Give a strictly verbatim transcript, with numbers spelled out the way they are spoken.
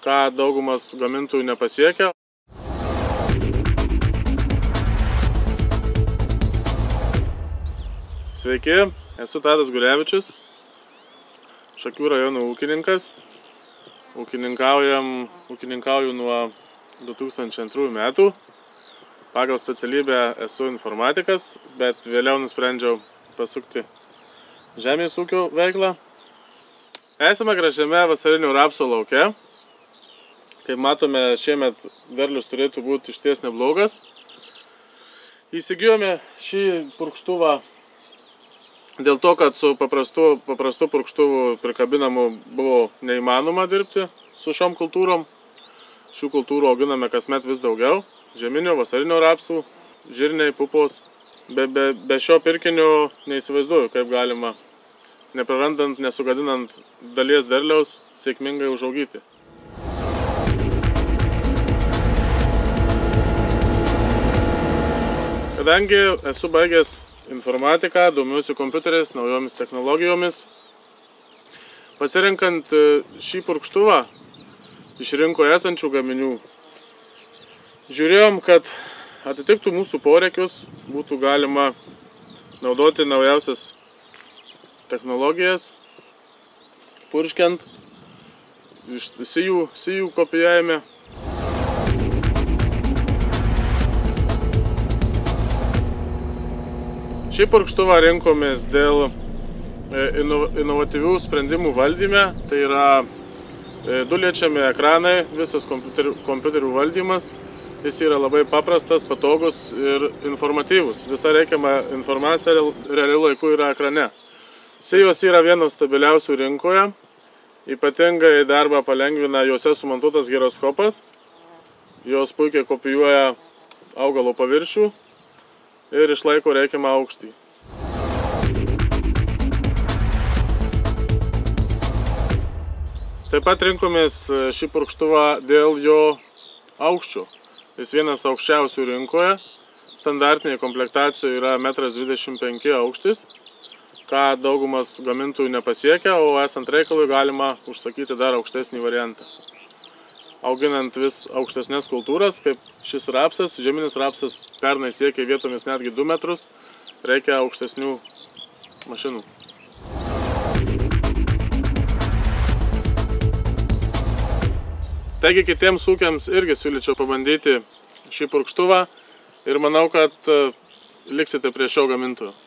ką daugumas gamintojų nepasiekia. Sveiki, esu Tadas Gurevičius, Šakių rajono ūkininkas. Ūkininkaujam, ūkininkauju nuo du tūkstančiai antrųjų metų. Pagal specialybę esu informatikas, bet vėliau nusprendžiau pasukti žemės ūkio veiklą. Esame gražiame vasarinio rapso lauke. Kaip matome, šiemet derlius turėtų būti išties neblogas. Įsigijome šį purkštuvą dėl to, kad su paprastu, paprastu purkštuvu prikabinamu buvo neįmanoma dirbti su šiom kultūrom. Šių kultūrų auginame kasmet vis daugiau. Žieminio, vasarinio rapsų, žirniai, pupos. Be, be, be šio pirkinio neįsivaizduoju, kaip galima, neprarandant, nesugadinant dalies derliaus, sėkmingai užaugyti. Kadangi esu baigęs informatiką, domiuosi kompiuteriais, naujomis technologijomis, pasirinkant šį purkštuvą iš rinkoje esančių gaminių, žiūrėjom, kad atitiktų mūsų poreikius, būtų galima naudoti naujausias technologijas, purškiant, iš sijų, sijų kopijavime. Šį purkštuvą rinkomės dėl inovatyvių sprendimų valdyme, tai yra du liečiami ekranai, visas kompiuterių, kompiuterių valdymas. Jis yra labai paprastas, patogus ir informatyvus. Visa reikiama informacija realiu laiku yra ekrane. Sijos yra vienos stabiliausių rinkoje. Ypatingai darbą palengvina juose sumontuotas giroskopas. Jos puikiai kopijuoja augalo paviršių ir išlaiko reikiamą aukštį. Taip pat rinkomės šį purkštuvą dėl jo aukščio. Jis vienas aukščiausių rinkoje. Standartinėje komplektacijoje yra metras dvidešimt penki aukštis, ką daugumas gamintojų nepasiekia, o esant reikalui galima užsakyti dar aukštesnį variantą. Auginant vis aukštesnės kultūras, kaip šis rapsas, žieminis rapsas pernai siekia vietomis netgi du metrus, reikia aukštesnių mašinų. Taigi kitiems ūkiams irgi siūlyčiau pabandyti šį purkštuvą ir manau, kad liksite prie šio gamintojo.